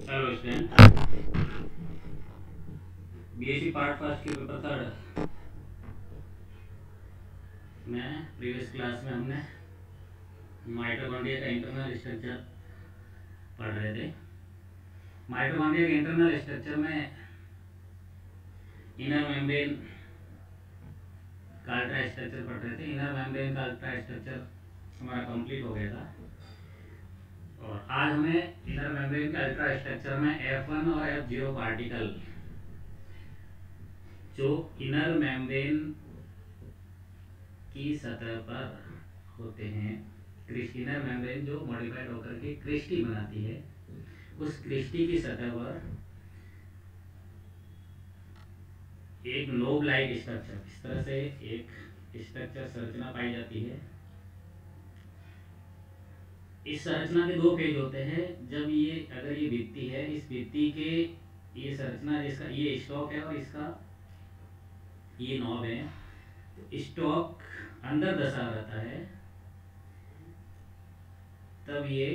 Hello student, BSc part first के paper third में previous class में हमने माइटोकॉन्ड्रिया का इंटरनल स्ट्रक्चर पढ़ रहे थे। माइटोकॉन्ड्रिया के इंटरनल स्ट्रक्चर में इनर मेम्ब्रेन का अल्ट्रा स्ट्रक्चर पढ़ रहे थे। इनर मेम्ब्रेन का अल्ट्रा स्ट्रक्चर हमारा कंप्लीट हो गया था और आज हमें इनर मेम्ब्रेन के अल्ट्रा स्ट्रक्चर में F1 और F0 पार्टिकल जो इनर मेम्ब्रेन की सतह पर होते हैं, इनर मेम्ब्रेन जो मॉडिफाइड होकर के क्रिस्टी बनाती है, उस क्रिस्टी की सतह पर एक नोब लाइक स्ट्रक्चर, इस तरह से एक स्ट्रक्चर संरचना पाई जाती है। इस संरचना के दो फेज होते हैं। जब ये अगर ये भित्ति है, इस भित्ति के ये संरचना जिसका ये स्टॉक है और इसका ये नॉब है, तो स्टॉक अंदर दशा रहता है, तब ये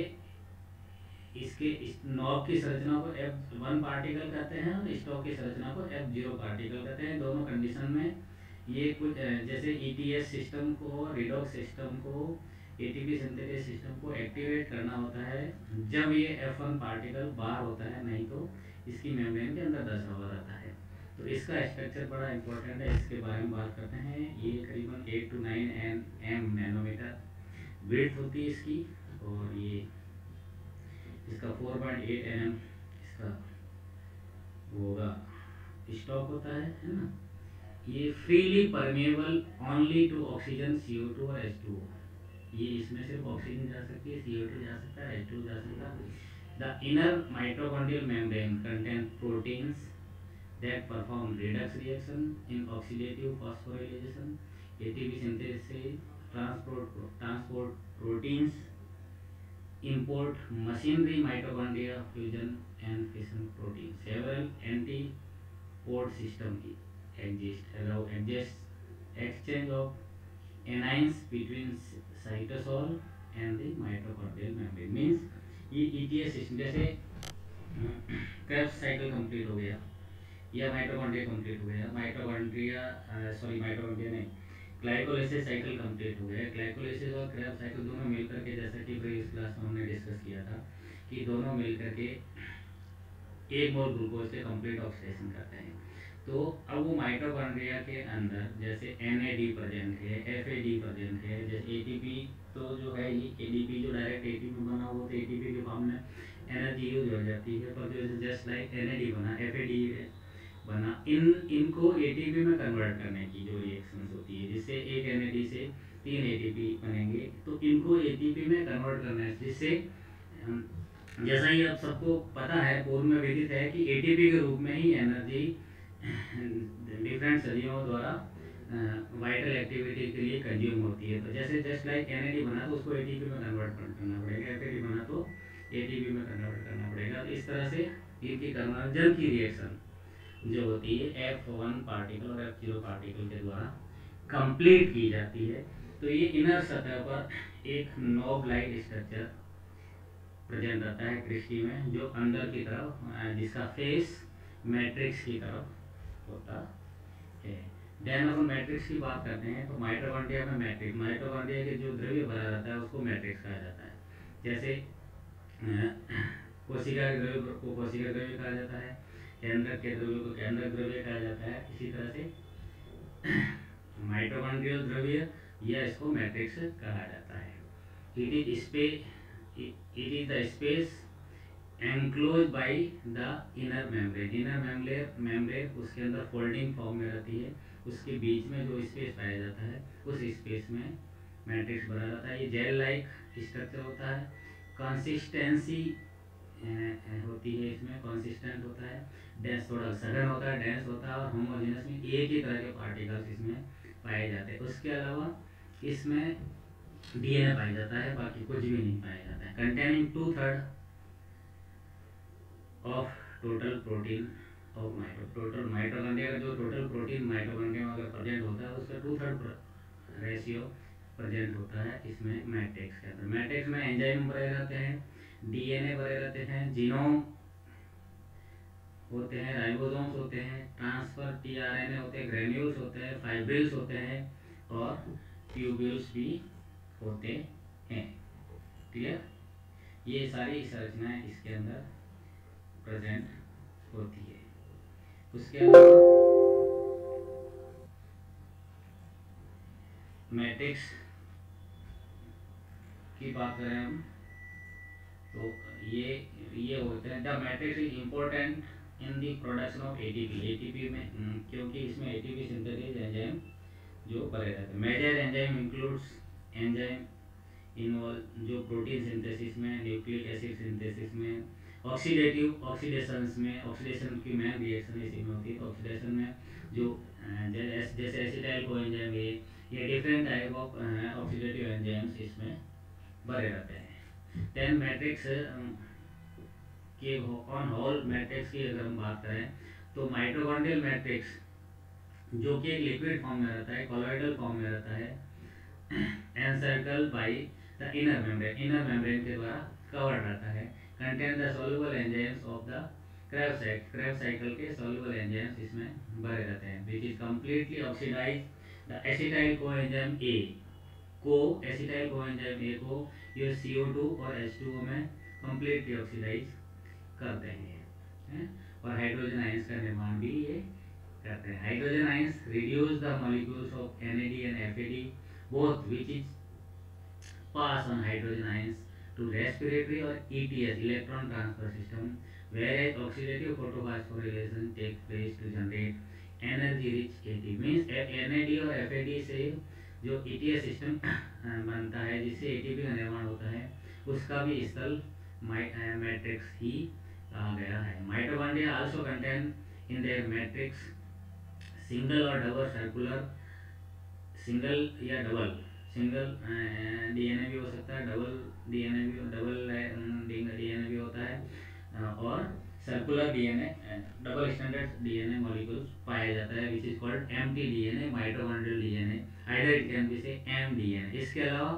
इसके इस नॉब की संरचना को F1 पार्टिकल कहते हैं और स्टॉक की संरचना को F0 पार्टिकल कहते हैं। दोनों कंडीशन में ये कुछ जैसे ETS सिस्टम को, रिडॉक्स सिस्टम को, ATP सिंथेसिस सिस्टम को एक्टिवेट करना होता है जब ये F1 पार्टिकल बाहर होता है, नहीं तो इसकी मेम्ब्रेन के अंदर दशा हुआ रहता है। तो इसका स्ट्रक्चर बड़ा इंपॉर्टेंट है, इसके बारे में बात करते हैं। ये करीबन 8 to 9 mm नैनोमीटर विड्थ होती है इसकी, और ये इसका 4.8 mm इसका होगा स्टॉक होता है ना। ये freely permeable only to oxygen, CO2 और H2O। ये इसमें सिर्फ ऑक्सीजन जा सकती है, CO2 जा सकता है, H2O जा सकता है। The inner mitochondrial membrane contain proteins that perform redox reaction in oxidative phosphorylation, ATP synthesis, transport proteins, import machinery, mitochondria, fusion and fission proteins. Several antipode systems exist, allow exchange of anions between cytosol and the mitochondrial membrane. Means ये ETS system, जैसे Krebs cycle complete हो गया या mitochondria complete हो गया, mitochondria नहीं, glycolysis cycle complete हो गया। ग्लाइकोलाइसिस और क्रेब्स साइकिल दोनों मिलकर के, जैसा कि प्रीवियस क्लास में हमने डिस्कस किया था कि दोनों मिलकर के एक मोल ग्लूकोज के कंप्लीट ऑक्सीडेशन करते हैं। तो अब वो माइटोकॉन्ड्रिया के अंदर जैसे NAD प्रेजेंट है, FAD प्रेजेंट है, जैसे ATP तो जो है ये ADP जो डायरेक्ट ATP बना हुआ, तो ATP के फॉर्म में एनर्जी यूज हो जाती है, पर जो जस्ट लाइक NAD बना, FAD बना, इनको ATP में कन्वर्ट करने की जो रिएक्शंस होती है, जिससे एक NAD से 3 ATP बनेंगे, तो इनको ATP में कन्वर्ट करना है, जिससे जैसा ही अब सबको पता है, पूर्व में विदित है कि ATP के रूप में ही एनर्जी डिफरेंट सदियों द्वारा वाइटल एक्टिविटी के लिए कंज्यूम होती है। तो जैसे जस्ट लाइक NAD बना तो उसको ATP में कन्वर्ट करना पड़ेगा, FAD बना तो ATP में कन्वर्ट करना पड़ेगा। तो इस तरह से इनकी कन्वर्जन की रिएक्शन जो होती है F1 पार्टिकल और F0 पार्टिकल के द्वारा कंप्लीट की जाती है। तो ये इनर सतह पर एक नॉब लाइक स्ट्रक्चर प्रेजेंट रहता है क्रिस्टी में, जो अंदर की तरफ जिसका फेस मैट्रिक्स की तरफ होता है। देन अपन मैट्रिक्स की बात करते हैं तो माइटोकॉन्ड्रिया में माइटोकॉन्ड्रिया के जो द्रव्य भरा रहता है उसको मैट्रिक्स कहा जाता है। जैसे कोशिका के द्रव्य को कोशिका द्रव्य कहा जाता है, केंद्रक के द्रव्य को केंद्रक द्रव्य कहा जाता है। इसी तरह से माइटोकॉन्ड्रियल द्रव्य या इसको मैट्रिक्स कहा जाता है। It is the space enclose by the inner membrane उसके अंदर फोल्डिंग फॉर्म में रहती है, उसके बीच में जो स्पेस पाया जाता है उस स्पेस में मैट्रिक्स भरा जाता है। ये जेल लाइक स्ट्रक्चर होता है, कंसिस्टेंसी होती है, इसमें कंसिस्टेंट होता है, डेंस थोड़ा सघन होता है, डेंस होता है, और होमोजेनस में एक ही तरह के पार्टिकल्स इसमें पाए जाते हैं। उसके अलावा इसमें DNA पाया जाता है, बाकी कुछ भी नहीं पाया जाता है। Containing 2/3 of total protein of total mitochondria का जो टोटल प्रोटीन माइटोकॉन्ड्रिया में अगर प्रेजेंट होता है उसका 2/3 रेशियो प्रेजेंट होता है इसमें मैट्रिक्स के अंदर। मैट्रिक्स में एंजाइम भरे रहते हैं, DNA भरे रहते हैं, जीनोम होते हैं, राइबोसोम्स होते हैं, ट्रांसफर टीआरएनए होते हैं, ग्रेन्यूल्स होते हैं, फाइब्रिल्स होते हैं और ट्यूब्यूल्स भी होते हैं। क्लियर? ये सारी संरचनाएं इसके अंदर प्रेजेंट होती है। उसके अलावा मैट्रिक्स की बात करें हम, तो ये होते हैं the matrix is important in the production of ATP. ATP में क्योंकि इसमें एटीपी सिंथेसिस एंजाइम जो करे रहते हैं। Major enzyme includes enzyme involve जो प्रोटीन सिंथेसिस में, न्यूक्लिक एसिड सिंथेसिस में, ऑक्सीडेशंस में, ऑक्सीडेशन की मेन रिएक्शन इसी में होती है। तो ऑक्सीडेशन में जो जैसे एसिटाइल कोएंजाइम है, ये different type of oxidative enzymes इसमें भरे रहते हैं। 10 मैट्रिक्स के ऑन होल मैट्रिक्स की अगर हम बात करें तो माइटोकॉन्ड्रियल मैट्रिक्स जो कि एक लिक्विड फॉर्म में रहता है, कॉलॉइडल फॉर्म में रहता है, encircle by the inner membrane के द्वारा कवर्ड रहता है, contain the soluble enzymes of the Krebs cycle के सॉल्युबल एंजाइम्स इसमें भरे रहते हैं, which is completely oxidise the acetyl coenzyme A acetyl coenzyme A को ये CO2 और H2O में कंप्लीटली ऑक्सीडाइज करते हैं, और हाइड्रोजन आयंस का निर्माण भी ये करते हैं। Hydrogen ions reduce the molecules of NAD and FAD both which is pass on hydrogen ions to respiratory or ETS electron transfer system, whereas oxidative photophosphorylation takes place to generate energy rich ATP means NAD और FAD से जो ETS system बनता है जिससे ATP का निर्माण होता है, उसका भी स्थल मैट्रिक्स ही कहा गया है। Mitochondria also contain in their matrix single और डबल सर्कुलर, सिंगल या डबल, सिंगल DNA भी हो सकता है, डबल DNA भी, डबल DNA भी होता है, और circular DNA, double standard DNA molecules पाया जाता है, which is called mtDNA, mitochondrial DNA, either it can be say mDNA। इसके अलावा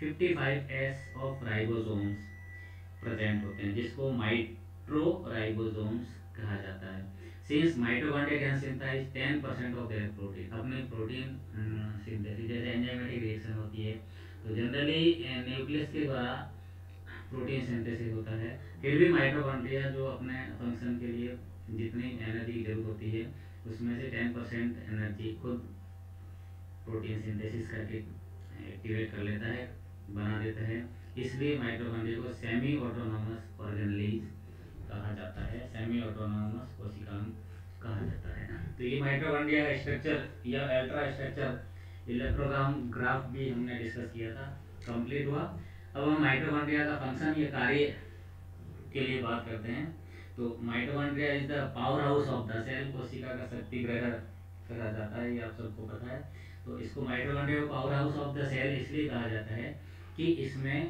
55S ऑफ राइबोसोम्स प्रेजेंट होते हैं जिसको माइट्रो राइबोसोम्स कहा जाता है। Since mitochondria can synthesise 10% of their protein, अपने प्रोटीन सिंथेसिस जैसे एंजाइमेटिक रिएक्शन होती है तो जनरली न्यूक्लियस के द्वारा प्रोटीन सिंथेसिस होता है, फिर भी माइटोकॉन्ड्रिया जो अपने फंक्शन के लिए जितनी एनर्जी की जरूरत होती है उसमें से 10% एनर्जी खुद प्रोटीन सिंथेसिस करके एक्टिवेट कर लेता है, बना देता है। इसलिए माइटोकॉन्ड्रिया को सेमी ऑटोनॉमस ऑर्गेनेलिज कहा जाता है, सेमी ऑटोनॉमस कोशिकांग कहा जाता है। तो ये माइटोकॉन्ड्रिया का स्ट्रक्चर या अल्ट्रा स्ट्रक्चर इलेक्ट्रोग्राम ग्राफ भी हमने डिस्कस किया था, कंप्लीट हुआ। अब हम माइटोकॉन्ड्रिया का फंक्शन या कार्य के लिए बात करते हैं। तो mitochondria is the powerhouse of the cell, कोशिका का शक्ति ग्रह कहा जाता है, ये आप सबको पता है। तो इसको माइटोकॉन्ड्रिया को powerhouse of the cell इसलिए कहा जाता है कि इसमें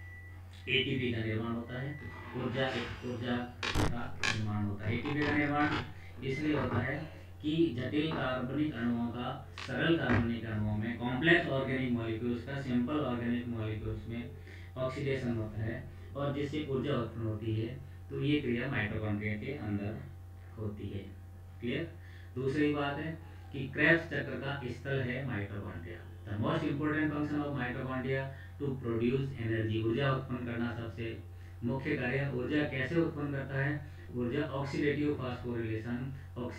एटीपी का निर्माण होता है, ऊर्जा का निर्माण होता है। एटीपी का निर्माण इसलिए होता है कि जटिल कार्बनिक अणुओं का सरल कार्बनिक अणुओं में, कॉम्प्लेक्स ऑर्गेनिक मॉलिक्यूल्स का सिंपल ऑर्गेनिक मॉलिक्यूल्स में ऑक्सीडेशन होता है और जिससे ऊर्जा उत्पन्न होती है। तो ये क्रिया माइटोकॉन्ड्रिया के अंदर होती है। क्लियर? दूसरी बात है कि क्रेब्स चक्र का स्थल है mitochondria. The most important function of mitochondria to produce energy, ऊर्जा उत्पन्न करना सबसे मुख्य कार्य। ऊर्जा कैसे उत्पन्न करता है? ऊर्जा ऑक्सीडेटिव फास्फोरिलेशन,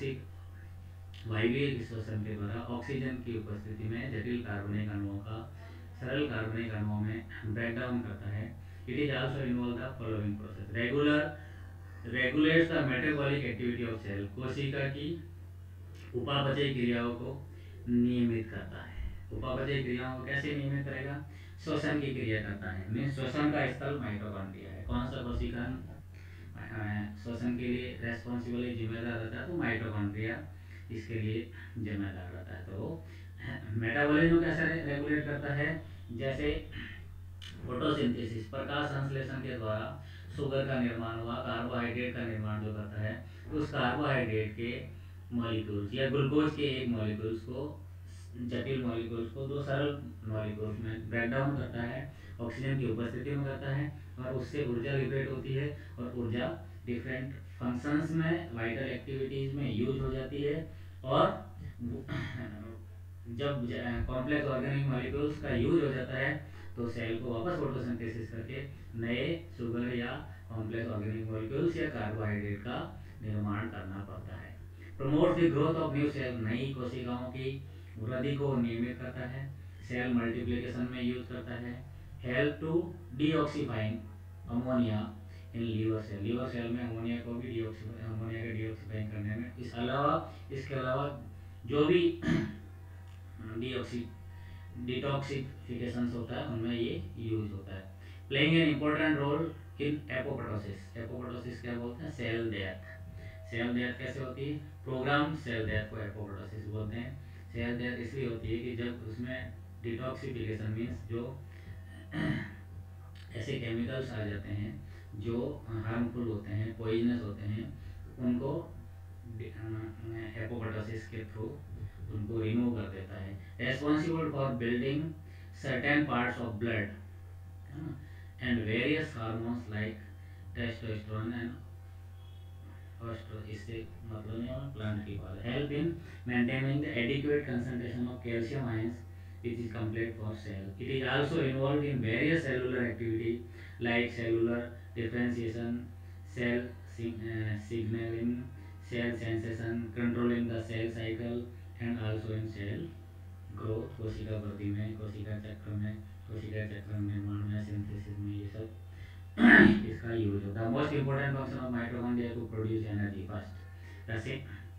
वायवीय श्वसन के द्वारा ऑक्सीजन की उपस्थिति में जटिल कार्बनिक अणुओं का सरल कार्बनिक अणुओं में ब्रेकडाउन करता है। It is also involve the following process, regulates the metabolic activity of cell, कोशिका की उपापचय क्रियाओं को नियमित करता है। उपापचय क्रियाओं को कैसे नियमित करेगा? श्वसन की क्रिया करता है, मीन्स श्वसन का स्थल माइटोकॉन्ड्रिया है। कौन सा कोशिका श्वसन के लिए रेस्पॉन्सिबल जिम्मेदार रहता है? तो माइटोकॉन्ड्रिया इसके लिए जिम्मेदार रहता है। तो मेटाबॉलिज्म कैसे रेगुलेट करता है? जैसे फोटोसिंथेसिस, प्रकाश संश्लेषण के द्वारा शुगर का निर्माण हुआ, कार्बोहाइड्रेट का निर्माण जो करता है, उस कार्बोहाइड्रेट के मॉलिक्यूल्स या ग्लूकोज के एक मॉलिक्यूल्स को, जटिल मॉलिक्यूल्स को दो सरल मॉलिक्यूल्स में ब्रेक डाउन करता है, ऑक्सीजन की उपस्थिति में करता है और उससे ऊर्जा लिबरेट होती है और ऊर्जा डिफरेंट फंक्शंस में, वाइटल एक्टिविटीज़ में यूज हो जाती है। और जब कॉम्प्लेक्स ऑर्गेनिक मॉलिक्यूल्स का यूज हो जाता है तो सेल को वापस फोटोसिंथेसिस करके नए शुगर या कॉम्प्लेक्स ऑर्गेनिक मॉलिक्यूल्स या कार्बोहाइड्रेट का निर्माण करना पड़ता है। Promote the growth of new cell, नई कोशिकाओं की वृद्धि को नियमित करता है। सेल मल्टीप्लिकेशन में यूज करता है। Help to detoxifying ammonia in liver cell, liver cell में अमोनिया को भी अमोनिया के डीऑक्सीफाइंग करने में। इसके अलावा जो भी डीऑक्सी डिटॉक्सिफिकेशन होता है उनमें ये यूज होता है। Playing an important role in apoptosis, apoptosis क्या बोलते हैं, सेल डेथ। सेल डेथ कैसे होती है, प्रोग्राम सेल डेथ को एपोप्टोसिस बोलते हैं। सेल डेथ इसलिए होती है कि जब उसमें डिटॉक्सिफिकेशन मीन्स जो ऐसे केमिकल्स आ जाते हैं जो हार्मफुल होते हैं, पॉइजनस होते हैं, उनको एपोप्टोसिस के थ्रू उनको रिमूव कर देता है। Responsible for building certain parts of blood and various hormones like testosterone and इससे मतलब नहीं है प्लांट की बात। Help in maintaining the adequate concentration of calcium ions which is complete for cell. It is also involved in various cellular activity like cellular differentiation, cell signaling, cell sensation, controlling the cell cycle and also in cell growth, कोशिका वृद्धि में, कोशिका चक्र निर्माण में, synthesis में, ये सब इसका यूज होता है। Most important function of mitochondria to produce energy. First, the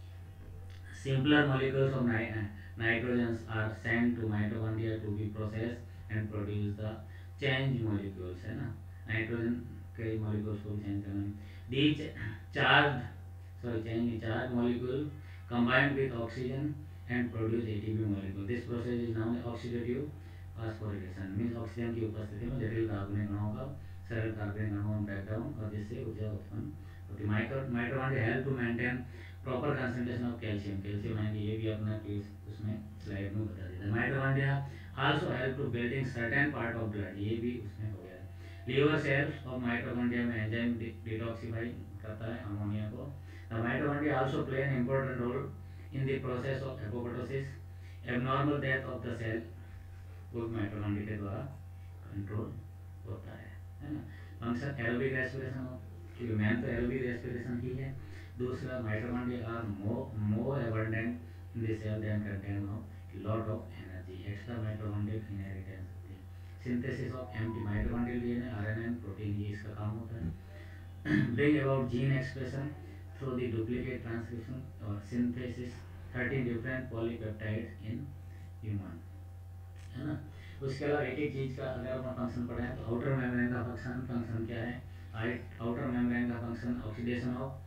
simpler molecules of nitrogens are sent to mitochondria to be processed and produce the change molecules, है ना, नाइट्रोजन के molecules को चेंज करना। these charged change charged molecule combined with oxygen and produce ATP molecule. This process is known as oxidative phosphorylation, means oxygen की उपस्थिति में जटिल कार्बनिक अणुओं का सरल कार्बनिक अणुओं में ब्रेकडाउन और जिससे ऊर्जा उत्पन्न होती है। Mitochondria help to maintain proper concentration of calcium, calcium ion, ये भी अपना केस उसमें स्लाइड में बता देता है। Mitochondria also help to building certain part of blood, ये भी उसमें हो गया। लीवर सेल्स ऑफ माइटोकॉन्ड्रिया में एंजाइम डिटॉक्सिफाई करता है अमोनिया को। The mitochondria also play an important role in the process of apoptosis, abnormal death of the cell वो माइटोकॉन्ड्रिया के द्वारा कंट्रोल होता है ना। फंक्शन एरोबिक रेस्पिरेशन, क्योंकि मेन तो एरोबिक रेस्पिरेशन ही है। दूसरा, mitochondria are more abundant in the cell then content of lot of energy, extra mitochondrial inheritance होती है। Synthesis of empty mitochondrial DNA, RNA and protein, ये इसका काम होता है। Bring about gene expression through the duplicate transcription और synthesis 13 different polypeptides in human, है ना। उसके अलावा एक एक चीज़ का अगर हम फंक्शन पढ़ें तो आउटर मेम्ब्रेन का फंक्शन क्या है। आउटर मेम्ब्रेन का function oxidation of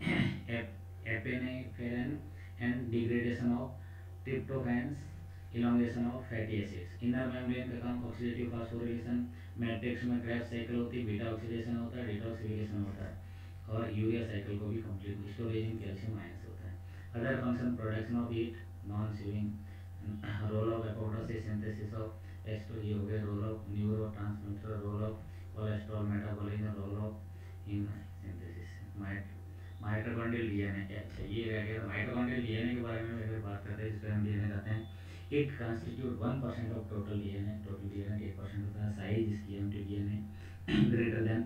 epinephrine and degradation of tryptophans, elongation of fatty acids. Inner membrane का काम ऑक्सीडेटिव फास्फोरिलेशन, मैट्रिक्स में क्रेब्स साइकिल होती है, बीटा ऑक्सीडेशन होता है, डिटॉक्सिफिकेशन होता है और यूरिया साइकिल को भी complete storage in calcium ions होता है। Other function production of heat, non swing, role of apoptosis, synthesis of estro, ये हो गया role of neurotransmitter, role of cholesterol metabolism, role of in synthesis. Mitochondrial DNA, अच्छा ये रह गया। Mitochondrial DNA के बारे में अगर बात करते हैं, जिसको हम डीएनए कहते हैं, it constitute 1% of total DNA. Total DNA 1% होता है। साइज इसकी empty DNA greater than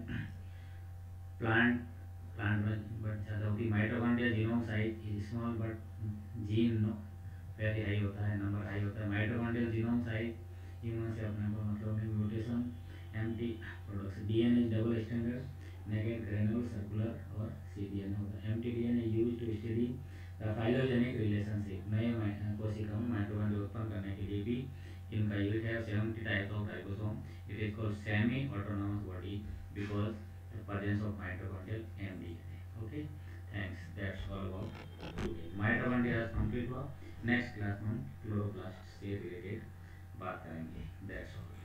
plant में बट ज़्यादा होती है। Mitochondria genome size is small but gene very high होता है, नंबर हाई होता है। माइटोकॉन्ड्रियल जीनोम साइज ह्यूमन से अपने को मतलब है। Mutation empty products, DNA double standard, negate granule circular और सीडीएनए होता है। Empty DNA use to study the phylogenetic relationship, नए कोशिका में माइटोकॉन्ड्रिया उत्पन्न करने के लिए भी इनका यूज है। 70 types of ribosome, it is called semi autonomous body because the presence of mitochondrial MDNA. Okay, thanks, that's all about today. Mitochondria has complete हुआ। नेक्स्ट क्लास में हम क्लोरोप्लास्ट से रिलेटेड बात करेंगे। That's all.